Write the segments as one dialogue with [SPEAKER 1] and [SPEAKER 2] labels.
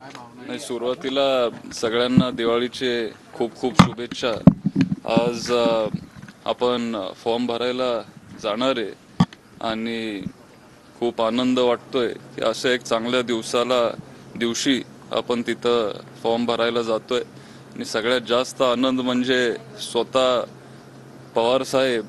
[SPEAKER 1] नाही, सुरुवातीला सगळ्यांना दिवाळीचे खूप खूप शुभेच्छा। आज आपण फॉर्म भरायला जाणार आहे आणि खूप आनंद वाटतोय की अशा एक चांगल्या दिवशी आपण तिथं फॉर्म भरायला जातोय। आणि सगळ्यात जास्त आनंद म्हणजे स्वतः पवार साहेब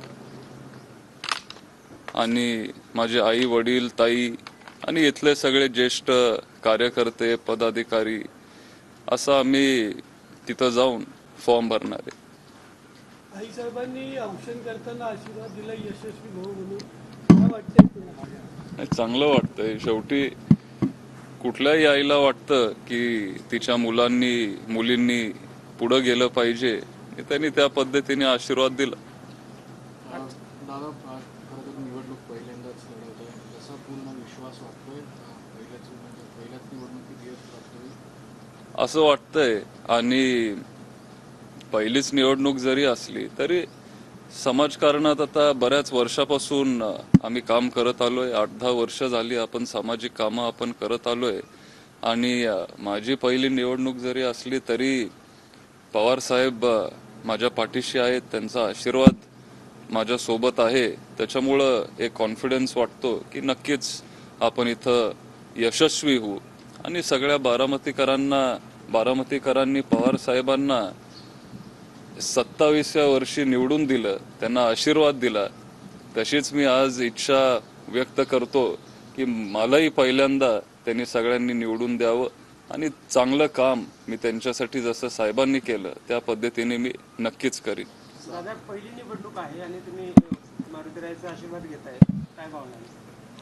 [SPEAKER 1] आणि माझे आई वडील ताई आणि इथले सगळे ज्येष्ठ कार्यकर्ते पदाधिकारी असं आम्ही तिथं जाऊन फॉर्म भरणार आहे।
[SPEAKER 2] आई साहेबांनी औषण करताना आशीर्वाद दिला यशस्वी भाऊ म्हणून काय वाटतंय तुम्हाला?
[SPEAKER 1] चांगलं वाटतंय। शेवटी कुठल्याही आईला वाटतं की तिच्या मुलींनी पुढे गेलं पाहिजे। त्यांनी त्या पद्धतीने आशीर्वाद दिला।
[SPEAKER 3] दादा निवडणूक पहिल्यांदाच लढवत आहे, कसा पूर्ण विश्वास वाटतोय? पहिल्याच निवडणुकीत यश प्राप्त
[SPEAKER 1] असं वाटतंय। आणि पहिलीच निवडणूक जरी असली तरी समाजकारणात आता बऱ्याच वर्षापासून आम्ही काम करत आलोय। 8-10 वर्ष झाली आपण सामाजिक कामं आपण करत आलोय। आणि माझी पहिली निवडणूक जरी असली तरी पवार साहेब माझ्या पाठीशी आहेत, त्यांचा आशीर्वाद माझ्या सोबत आहे। त्याच्यामुळं एक कॉन्फिडन्स वाटतो की नक्कीच आपण इथं यशस्वी होऊ। आणि सगळ्या बारामतीकरांनी पवार साहेबांना 27व्या वर्षी निवडून दिलं, त्यांना आशीर्वाद दिला। तशीच मी आज इच्छा व्यक्त करतो की मलाही पहिल्यांदा त्यांनी सगळ्यांनी निवडून द्यावं आणि चांगलं काम मी त्यांच्यासाठी जसं साहेबांनी केलं त्या पद्धतीने मी नक्कीच करीन।
[SPEAKER 2] दादा, पहिली निवडणूक आहे आणि तुम्ही मारुतीरायाचा आशीर्वाद घेताय, काय भावना आहे?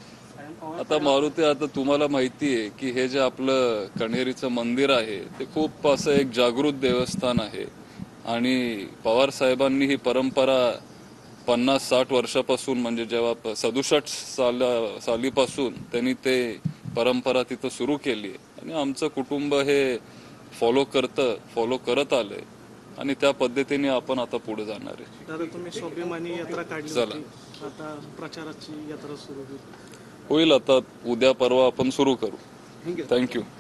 [SPEAKER 1] आता तुम्हाला माहिती आहे की हे जे आपलं कण्हेरीचं मंदिर आहे ते खूप असं एक जागृत देवस्थान आहे। आणि पवार साहेबांनी ही परंपरा 50-60 वर्षापासून म्हणजे जेव्हा 67 सालीपासून त्यांनी ते परंपरा तिथं सुरू केली आणि आमचं कुटुंब हे फॉलो करत आलंय आणि त्या पद्धतीने आपण आता पुढे जाणार आहे।
[SPEAKER 2] दादा, तुम्ही स्वाभिमानी यात्रा काढली होती, आता प्रचाराची यात्रा सुरू
[SPEAKER 1] होईल। आता उद्या परवा आपण सुरू करू। थँक्यू।